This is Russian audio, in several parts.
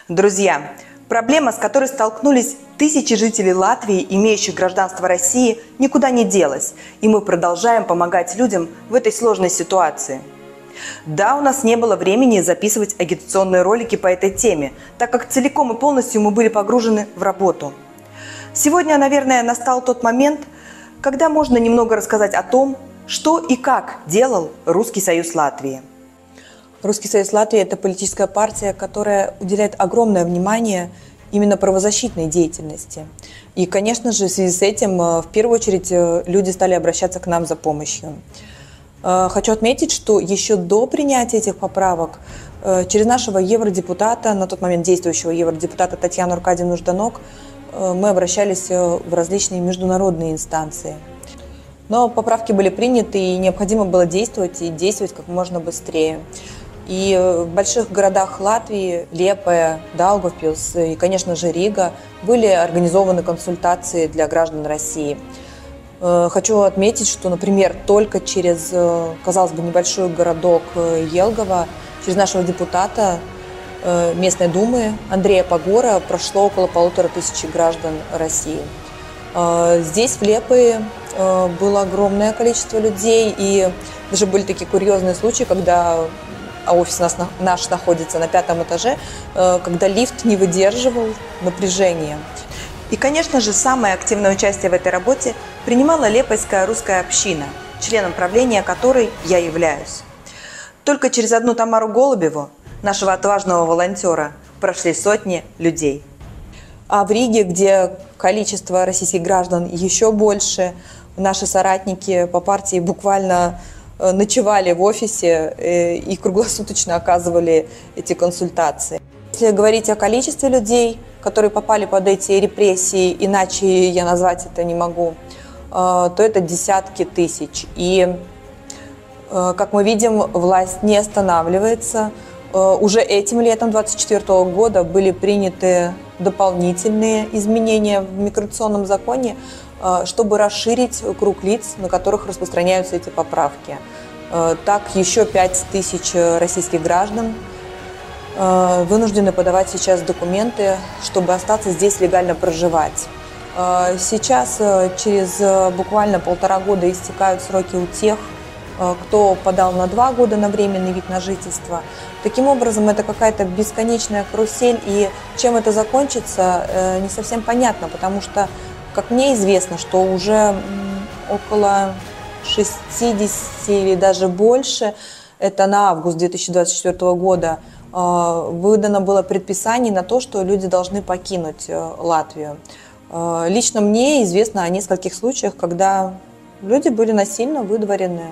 Друзья, проблема, с которой столкнулись тысячи жителей Латвии, имеющих гражданство России, никуда не делась, и мы продолжаем помогать людям в этой сложной ситуации. Да, у нас не было времени записывать агитационные ролики по этой теме, так как целиком и полностью мы были погружены в работу. Сегодня, наверное, настал тот момент, когда можно немного рассказать о том, что и как делал Русский союз Латвии. Русский союз Латвии – это политическая партия, которая уделяет огромное внимание именно правозащитной деятельности. И, конечно же, в связи с этим, в первую очередь, люди стали обращаться к нам за помощью. Хочу отметить, что еще до принятия этих поправок через нашего евродепутата, на тот момент действующего евродепутата Татьяну Аркадьевну Жданок, мы обращались в различные международные инстанции. Но поправки были приняты, и необходимо было действовать, и действовать как можно быстрее. И в больших городах Латвии, Лиепая, Даугавпилс и, конечно же, Рига, были организованы консультации для граждан России. Хочу отметить, что, например, только через, казалось бы, небольшой городок Елгова, через нашего депутата местной думы Андрея Погора прошло около 1500 граждан России. Здесь, в Лиепае, было огромное количество людей, и даже были такие курьезные случаи, когда офис наш находится на 5-м этаже, когда лифт не выдерживал напряжения. И, конечно же, самое активное участие в этой работе принимала Лиепайская русская община, членом правления которой я являюсь. Только через одну Тамару Голубеву, нашего отважного волонтера, прошли сотни людей. А в Риге, где количество российских граждан еще больше, наши соратники по партии буквально ночевали в офисе и круглосуточно оказывали эти консультации. Если говорить о количестве людей, которые попали под эти репрессии, иначе я назвать это не могу, то это десятки тысяч. И, как мы видим, власть не останавливается. Уже этим летом 2024 года были приняты дополнительные изменения в миграционном законе, чтобы расширить круг лиц, на которых распространяются эти поправки. Так, еще 5000 российских граждан вынуждены подавать сейчас документы, чтобы остаться здесь легально проживать. Сейчас, через буквально 1,5 года, истекают сроки у тех, кто подал на 2 года на временный вид на жительство. Таким образом, это какая-то бесконечная карусель, и чем это закончится, не совсем понятно, потому что, как мне известно, что уже около 60 или даже больше, это на август 2024 года, выдано было предписание на то, что люди должны покинуть Латвию. Лично мне известно о нескольких случаях, когда люди были насильно выдворены.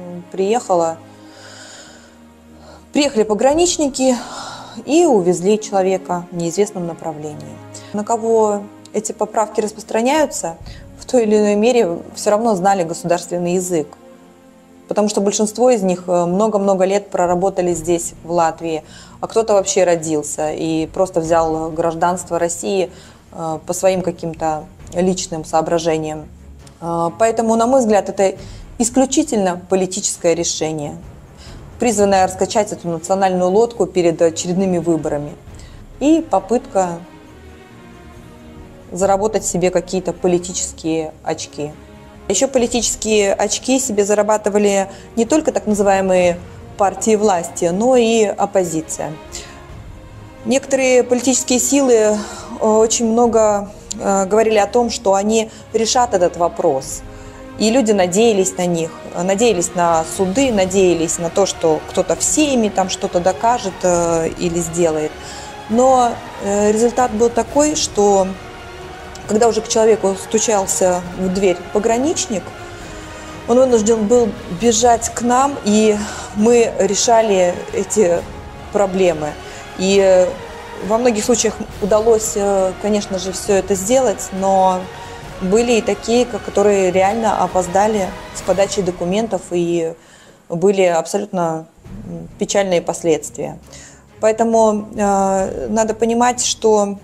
Приехали пограничники и увезли человека в неизвестном направлении. На кого эти поправки распространяются, в той или иной мере все равно знали государственный язык. Потому что большинство из них много-много лет проработали здесь, в Латвии, а кто-то вообще родился и просто взял гражданство России по своим каким-то личным соображениям. Поэтому, на мой взгляд, это исключительно политическое решение, призванное раскачать эту национальную лодку перед очередными выборами. И попытка заработать себе какие-то политические очки. Еще политические очки себе зарабатывали не только так называемые партии власти, но и оппозиция. Некоторые политические силы очень много говорили о том, что они решат этот вопрос. И люди надеялись на них, надеялись на суды, надеялись на то, что кто-то в Сейме там что-то докажет или сделает. Но результат был такой, что когда уже к человеку стучался в дверь пограничник, он вынужден был бежать к нам, и мы решали эти проблемы. И во многих случаях удалось, конечно же, все это сделать, но были и такие, которые реально опоздали с подачей документов, и были абсолютно печальные последствия. Поэтому надо понимать, что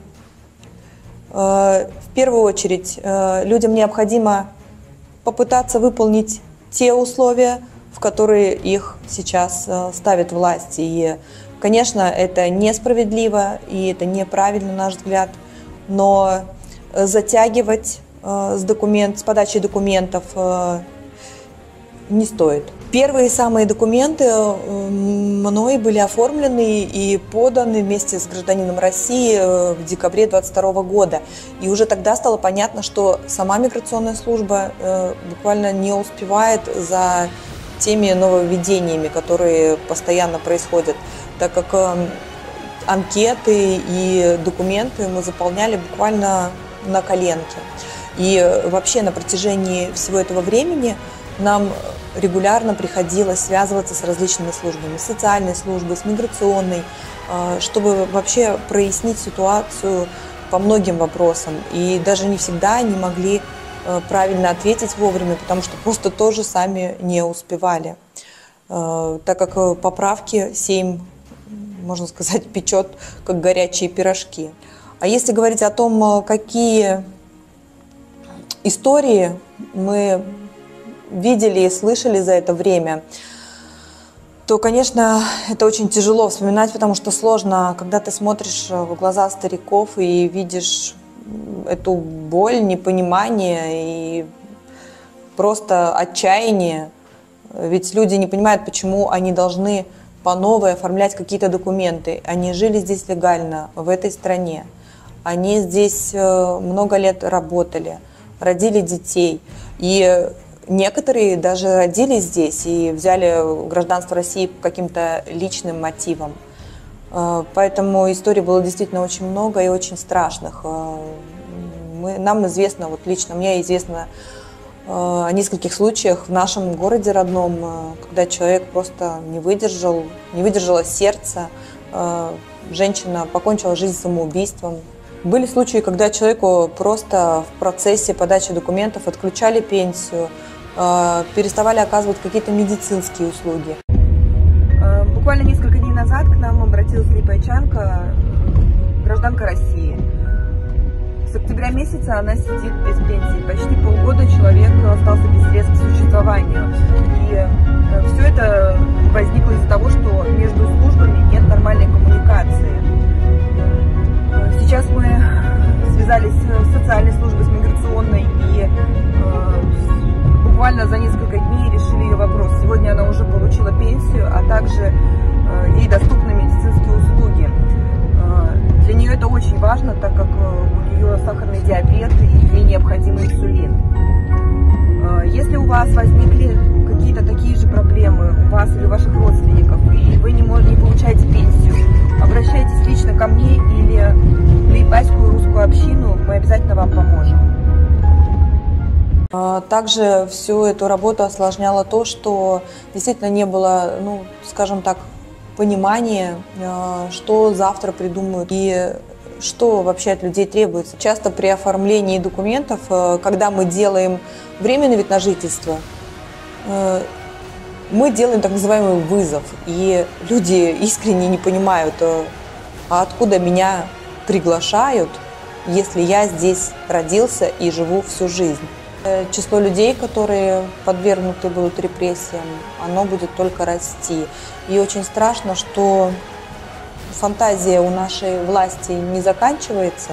в первую очередь людям необходимо попытаться выполнить те условия, в которые их сейчас ставит власть. И Конечно, это несправедливо и это неправильно, на наш взгляд, но затягивать с подачей документов не стоит. Первые самые документы мной были оформлены и поданы вместе с гражданином России в декабре 2022 года. И уже тогда стало понятно, что сама миграционная служба буквально не успевает за теми нововведениями, которые постоянно происходят, так как анкеты и документы мы заполняли буквально на коленке. И вообще на протяжении всего этого времени нам регулярно приходилось связываться с различными службами, с социальной службой, с миграционной, чтобы вообще прояснить ситуацию по многим вопросам. И даже не всегда они могли правильно ответить вовремя, потому что просто тоже сами не успевали. Так как поправки Сейм, можно сказать, печет как горячие пирожки. А если говорить о том, какие истории мы видели и слышали за это время, то, конечно, это очень тяжело вспоминать, потому что сложно, когда ты смотришь в глаза стариков и видишь эту боль, непонимание и просто отчаяние. Ведь люди не понимают, почему они должны по новой оформлять какие-то документы. Они жили здесь легально, в этой стране. Они здесь много лет работали, родили детей. И некоторые даже родились здесь и взяли гражданство России по каким-то личным мотивам. Поэтому историй было действительно очень много и очень страшных. Нам известно, вот лично мне известно о нескольких случаях в нашем городе родном, когда человек просто не выдержало сердце, женщина покончила жизнь самоубийством. Были случаи, когда человеку просто в процессе подачи документов отключали пенсию, переставали оказывать какие-то медицинские услуги. Буквально несколько дней назад к нам обратилась липайчанка, гражданка России. С октября месяца она сидит без пенсии. Почти полгода человек остался без средств к существованию. И все это возникло из-за того, что между службами нет нормальной коммуникации. Сейчас мы связались с социальной службой, с миграционной, и буквально за несколько дней решили ее вопрос. Сегодня она уже получила пенсию, а также ей доступны медицинские услуги. Для нее это очень важно, так как у нее сахарный диабет и ей необходим инсулин. Если у вас возникли какие-то такие же проблемы, у вас или у ваших родственников, и вы не получаете пенсию, обращайтесь лично ко мне или в липайскую русскую общину, мы обязательно вам поможем. Также всю эту работу осложняло то, что действительно не было, скажем так, понимания, что завтра придумают и что вообще от людей требуется. Часто при оформлении документов, когда мы делаем временный вид на жительство, мы делаем так называемый вызов, и люди искренне не понимают, а откуда меня приглашают, если я здесь родился и живу всю жизнь. Число людей, которые подвергнуты будут репрессиям, оно будет только расти. И очень страшно, что фантазия у нашей власти не заканчивается.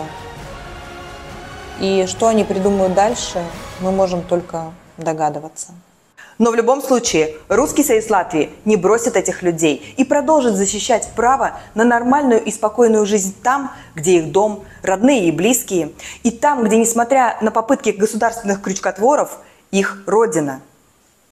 И что они придумают дальше, мы можем только догадываться. Но в любом случае, Русский Союз Латвии не бросит этих людей и продолжит защищать право на нормальную и спокойную жизнь там, где их дом, родные и близкие, и там, где, несмотря на попытки государственных крючкотворов, их родина.